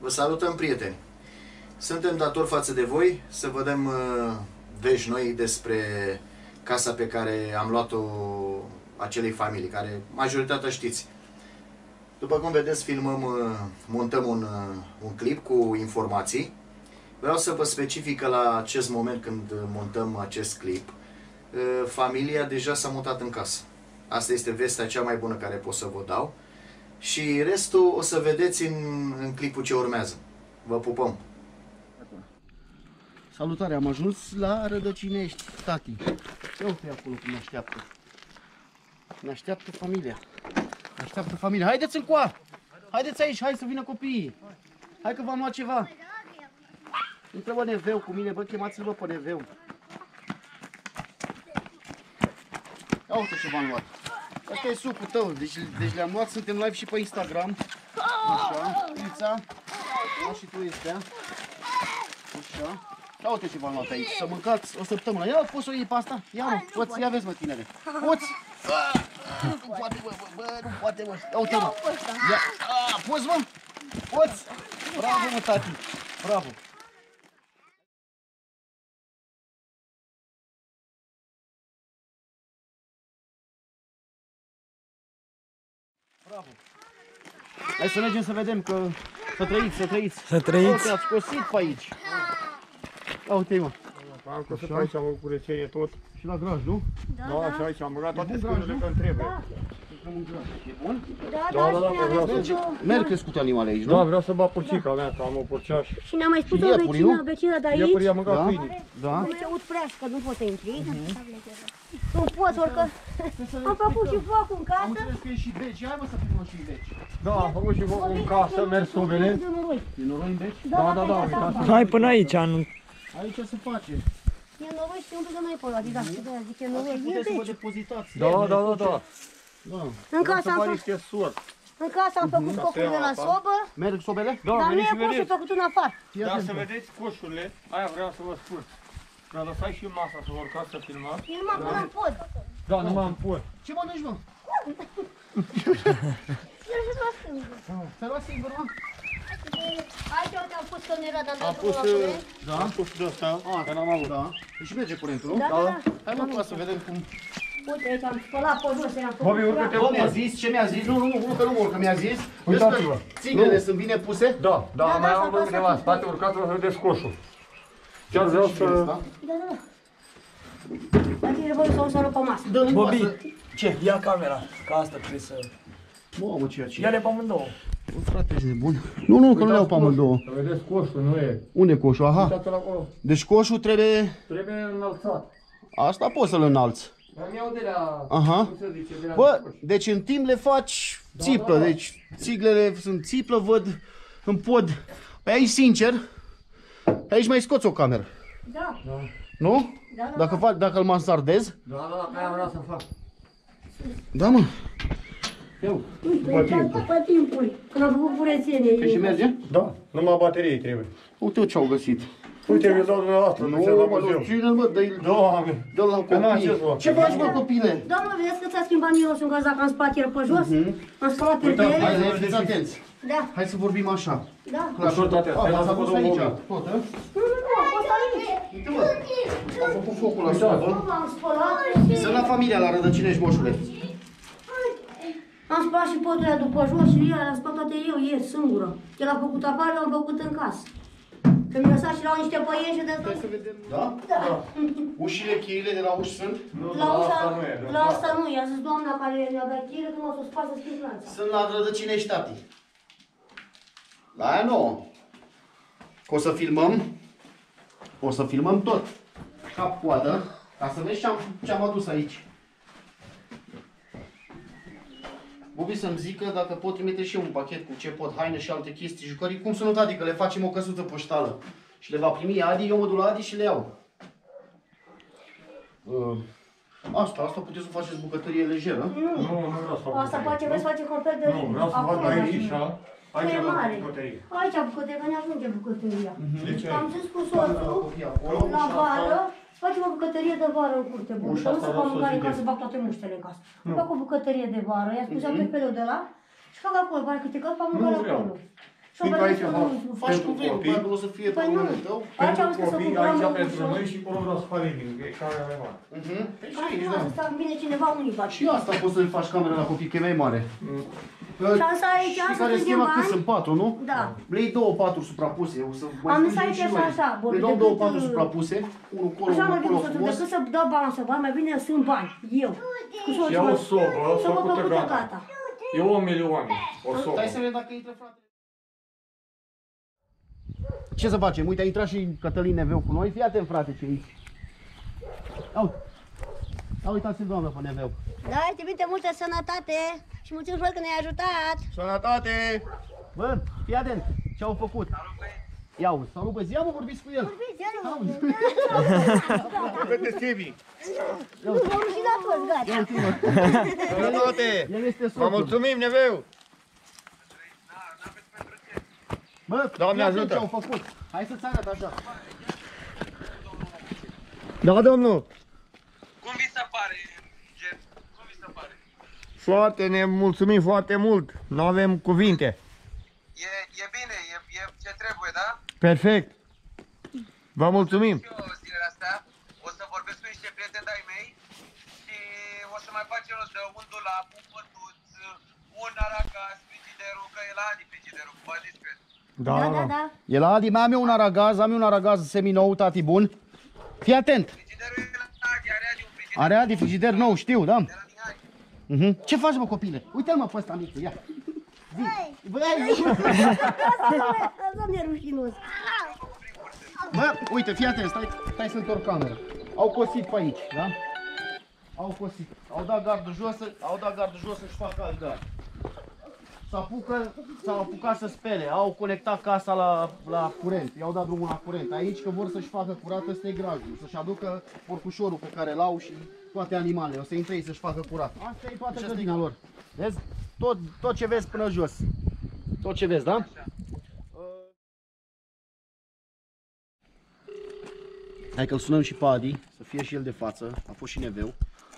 Vă salutăm, prieteni! Suntem datori față de voi să vă dăm vești noi despre casa pe care am luat-o acelei familii, care majoritatea știți. După cum vedeți, montăm un clip cu informații. Vreau să vă specific că la acest moment când montăm acest clip, familia deja s-a mutat în casă. Asta este vestea cea mai bună care pot să vă dau. Și restul o să vedeți în clipul ce urmează. Vă pupăm! Salutare, am ajuns la Rădăcinești, tati. Ia uite acolo cum ne așteaptă. Ne așteaptă familia. Ne așteaptă familia. Haideți încoa! Haideți aici, hai să vină copiii. Hai că v-am luat ceva. Intră bă neveu cu mine, bă, chemați-l bă pe neveu. Ia uite ce v-am luat. Asta e sucul tău, deci le-am luat, suntem live și pe Instagram. Așa, Ița. Ia și tu este. Așa. Ia uite ce v-am luat aici, să mâncați o săptămână. Ia, poți să o iei pe asta? Ia mă, poți, ia vezi mă tinere. Poți? Nu poate mă, bă, nu poate mă. Ia uite mă. Ia, poți mă? Poți? Bravo mă tati, bravo. Bravo. Hai să mergem să vedem că să trăiți, să trăiți. Să trăiți. Ați scosit pe aici. Ia uite-i mă. Am costat aici, am o curățenie tot. Și la graj, nu? Da, și aici am băgat toate scările când trebuie. E bun? Da, vreau să... Merg crescute animale aici, nu? Da, vreau să bat purcica mea, că am o purceaș. Și ne-a mai spus Și o iepuri, nu? vecină de aici. Iepurii am mâncat câinii. Da. Nu se ud prească, nu poți să intri. Nu poți, orică. Am făcut și foc în Am casă. înțeles că e și beci. Hai mă să filmăm și beci. Da, am făcut și foc în casă, merg sobele. E noroi în beci? Da, uitați. Hai până aici, nu. Aici se face. E noroi și umblă de noi pe ăla, de aia zic, e noroi. E Puteți să vă beci. depozitați. Da. Da. În casă am făcut. Niște sort. În casă am făcut focul de la sobă, Merg sobele? Da, dar nu veniți e și coșul vedeți. făcut în afară. Da, să vedeți coșurile. Aia vreau să vă spun. Mi-a lăsat și masa să vă urcați să filmați. Filma până în pod. Da, nu m-am pus. Ce mănânci, mă? Eu și s-o stângă. Ți-ai luat singur, mă? Aici uite am pus că nu era, dar Am pus, am pus de ăsta, că n-am avut. Da. Și merge curentul, nu? Da, da, da. Hai mă, să vedem cum... Uite, aici am spălat pe jos, i-am făcut. Bobby, urcă-te Bă, mi-a zis, ce mi-a zis? Nu, că nu mă urcă, mi-a zis. Uitați-vă. Țiglele sunt bine puse? Da, mai am câteva spate, urcați-vă să vedeți coșul. Chiar vreau să... Da, da. Dar tine voi să o sară pe masă. Dă-mi Bobby, masă. ce? Ia camera, că asta trebuie să... Mamă, ceea ce... Ia-le pe amândouă. Bă, frate, ești nebun? Nu, că nu le-au pe amândouă. Să vedeți coșul, nu e. Unde coșul? Aha. Uitați-l acolo. Deci coșul trebuie... Trebuie înălțat. Asta poți să-l înalți. Dar mi-au de la... Aha. Cum se zice? De la Bă, coș. deci în timp le faci țiplă, da. deci țiglele sunt țiplă, văd în pod. Păi aici, sincer, aici mai scoți o cameră, Da, nu? da. Dacă îl mansardezi. Da, aia vreau să fac. Da, mă. După timpul. După timpul, când am făcut curățenie. Și merge? Da, numai bateriei trebuie. Uite ce-au găsit. Uite, mi-l dau dumneavoastră, nu se la muzeu. ține-l, mă, Doamne. dă-l la Că n-am copii. ce să fac. Ce faci, mă, copile? Doamnă, vedeți că ți-a schimbat mirosul în cazac, am spart ieri pe jos, am spălat Uitați, hârtiele. Hai, fiți atenți. Da, Hai să vorbim așa. da. La tot toate. Ați adus aici. Tot, hă? Nu, am fost aici. Uite, mă. Am făcut focul la sobă. Am spălat. Sunt la familia la Rădăcinești, moșule. Am spălat și podul ăla după jos și el, am spălat toate eu ieri, singură. El a făcut afară, eu am făcut în casă. Că mi-a lăsat și la niște băieți și de asta. Da? Da. Ușile, cheile de la uși sunt? La ușa, la asta nu, i-a zis doamna care ne-a dat chile că mă s-o spart să schimb lanța. Sunt la Rădăcinești, tati. La aia nouă. Că o să filmăm tot. Cap-coadă, ca să vezi ce-am adus aici. Bobby să-mi zică dacă pot trimite și eu un pachet cu ce pot, haine și alte chestii, jucării. Cum să nu, tati, că le facem o căsuță poștală. Și le va primi Adi, eu mă duc la Adi și le iau. Asta puteți să faceți bucătărie lejeră. Nu vreau să fac. Asta face, vreți să face complet de Nu, vreau să fac aici, aici e la mare. bucătărie. Aici bucătărie, că ne ajunge bucătăria. De ce? Am zis cu soțul, la vară, facem o bucătărie de vară în curte bună. Ușa Nu asta se vreau fac să mâncare în zic casă, fac toate muștele în casă. Fac o bucătărie de vară, i-a spus pe felul de la și fac acolo, pare câte că fac Nu mâncare vreau. acolo. Și-o Fiindcă băgăți aici, pe unul. Faci pentru cum vrei, copii. Barbul o să fie Păi nu. problemul tău. Aici am Pentru spus să copii, cumpărăm aici un pentru ușor. noi și acolo vreau să facem că e camera mai mare. Păi și Hai, aici, mă, da. să vine cineva unii faci. Și asta poți să-i faci camera la copii, că e mai mare. Și asta aici, Știi să care strângem schema cât bani? sunt 4, nu? Da. Vrei 2 paturi suprapuse, o să mai Am strângem zis aici și noi. așa, Le dăm 2 paturi suprapuse, unul acolo, Așa mă unul acolo gândesc să frumos. decât să dau bani să bani, mai bine sunt bani. Eu. Cu Și ia o sobă, Sobă făcută făcută gata. gata. E 1 milion, o sobă. Stai să vedem dacă intră frate. Ce să facem? Uite, a intrat și Cătălin Neveu cu noi. Fii atent, frate, ce e aici. Ia uitați-l, doamnă, pe Neveu. Da, îți trimite multă sănătate și mulțumim frate că ne-ai ajutat. Sănătate! Bă, fii atent, ce-au făcut. Ia uzi, salut, bă, zi, mă, vorbiți cu el. Vedeți, Tibi. Nu, m-am rușinat toți, gata. Sănătate! El este Vă soțul. mulțumim, Neveu! Bă, Doamne fii atent ajută. ce-au făcut. Hai să-ți arăt așa. Da, domnul! Cum vi se pare, Ger? Cum vi se pare? Foarte, ne mulțumim foarte mult. Nu avem cuvinte. E bine, e ce trebuie, da? Perfect. Vă mulțumim. Și eu zilele astea o să vorbesc cu niște prieteni de-ai mei și o să mai facem de un dulap, un pătuț, un aracas, frigiderul, că e la Adi frigiderul, cum v-a zis, cred. Da, Da, da. E la Adi, mai am eu un aragaz, am eu un aragaz semi-nou, tati bun. Fii atent. Frigiderul e la Adi, are Adi un frigider. Are Adi frigider nou, știu, da? De la din Adi. Ce faci, mă, copile? Uite-l, mă, pe ăsta mică, ia. Băi, Asta mi-e rușinos. bă, uite, fii atent, stai să întorc camera. Au cosit pe aici, da? Au cosit. Au dat gardul jos să-și facă alt gard. S-au apucat să spele, au conectat casa la curent, i-au dat drumul la curent. Aici că vor să-și facă curat, ăsta e grajul, să-și aducă porcușorul pe care l-au și toate animalele, o să intre ei să-și facă curat. Asta e toată grădina lor. Vezi? Tot ce vezi până jos. Tot ce vezi, da? Hai că-l sunăm și pe Adi, să fie și el de față, a fost și Neveu.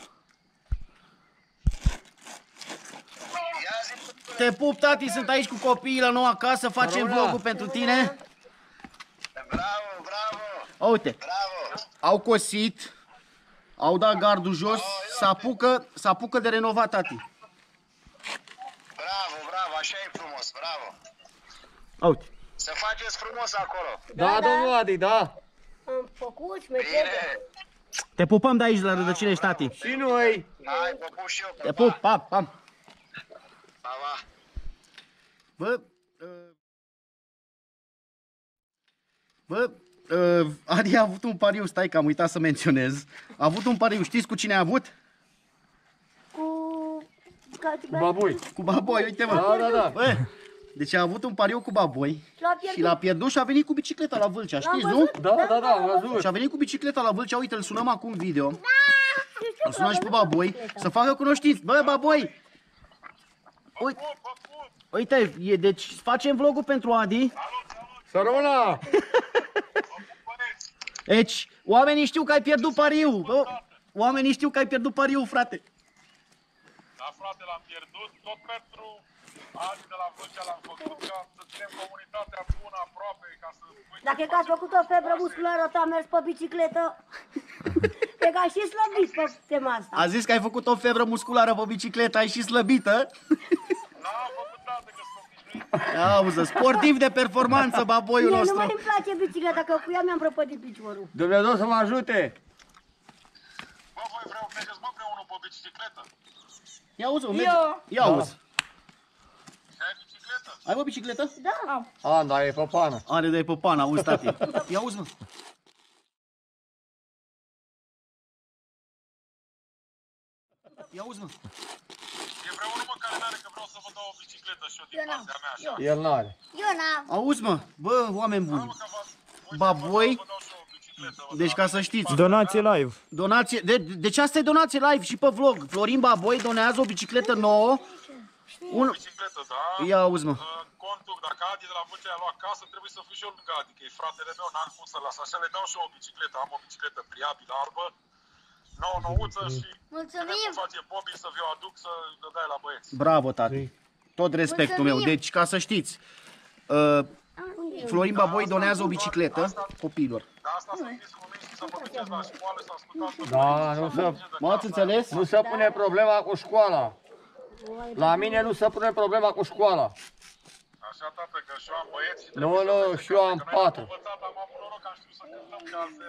Te pup, tati, sunt aici cu copiii la noua casă, facem vlogul pentru tine. Bravo, bravo, Uite, bravo. au cosit, au dat gardul jos, se apucă de renovat, tati. Bravo, bravo, așa e frumos, bravo. Uite. Să faceți frumos acolo. Da, domnul Adi, da. Am făcut și Bine. Te pupăm de aici la Rădăcinești, tati. Și noi. Hai, vă pup și eu. Te pup, pam, pam. Pa, pa. Bă, Adi a avut un pariu, stai că am uitat să menționez. A avut un pariu, știți cu cine a avut? cu Babui. Cu Baboi, uite mă. Da. Bă, deci a avut un pariu cu Baboi și l-a pierdut și a venit cu bicicleta la Vâlcea, știți, nu? Da, am văzut. Și a venit cu bicicleta la Vâlcea, uite, îl sunăm acum video. Îl sunăm și pe Baboi, să facă cunoștință. Bă, Baboi! Uite, deci facem vlogul pentru Adi. Să rămână. Deci, oamenii știu că ai pierdut pariu. Bă, oamenii știu că ai pierdut pariu, frate. Da, frate, l-am pierdut tot pentru Adi de la Vâlcea l-am făcut ca să ținem comunitatea bună aproape, ca să... Dacă e că ați făcut o febră musculară, ta a mers pe bicicletă, e că ai și slăbit pe tema asta. A zis că ai făcut o febră musculară pe bicicletă, ai și slăbită. N-am făcut dată că sunt obișnuit. Auză, sportiv de performanță, Baboiul Mie nu nostru. mai îmi place bicicleta, că cu ea mi-am prăpădit piciorul. Dumnezeu să mă ajute. Bă, voi mergeți mă împreună pe bicicletă? Ia auzi, merge. Ia auzi. Ai bicicletă? Ai o bicicletă? Da. Da, e pe pană. Are de pe pan, auzi, tati. Ia auzi, mă. Ia auzi, mă. E vreunul mă care n-are, că vreau să vă dau o bicicletă și eu din partea mea, așa. El n-are. Eu n-am. Auzi, mă. Bă, oameni buni. Că Baboi, vă dau și eu o bicicletă. deci ca să știți, Donație live. donație, deci asta e donație live și pe vlog. Florin Baboi donează o bicicletă nouă. Un... Bicicletă, da? Ia auzi, mă. Contul, dacă Adi de la Vâlcea a luat casă, trebuie să fiu și eu lângă Adi, că e fratele meu, n-am cum să las. Așa le dau și eu o bicicletă. Am o bicicletă pliabilă, albă, nouță și... Mulțumim. Cum face Bobby să vi-o aduc să le dai la băieți. Bravo, tati. Tot respectul meu. Mulțumim. Deci, ca să știți, Florin Baboi donează o bicicletă copiilor. De asta să fiți convinși să vă duceți la școală, să ascultați. Da, nu se, M-ați înțeles? nu se pune problema cu școala. La mine nu se pune problema cu școala. Așa, tată, că și eu am băieți și Nu, trebuie nu, să și eu am că noi 4. învățat, am avut noroc, am știut să cântăm că altfel.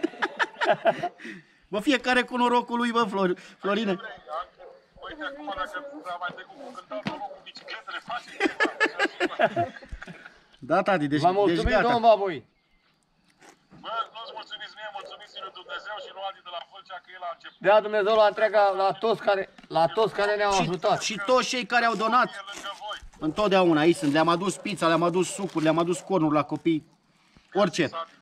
Bă, fiecare cu norocul lui, bă, Florine. Uite, acum dacă am mai trecut cu cântat cu bicicletele, faci ceva. Da, tati, deci, V-am deci mulțumit, gata. domnul Baboi. Bă, nu-ți mulțumiți mie, mulțumiți lui Dumnezeu și lui Adi de la Vâlcea că el a început. Dea Dumnezeu la întreaga, la toți care ne-au ajutat. Și toți cei care au donat, E lângă voi. întotdeauna aici sunt. Le-am adus pizza, le-am adus sucuri, le-am adus cornuri la copii, orice. Sati,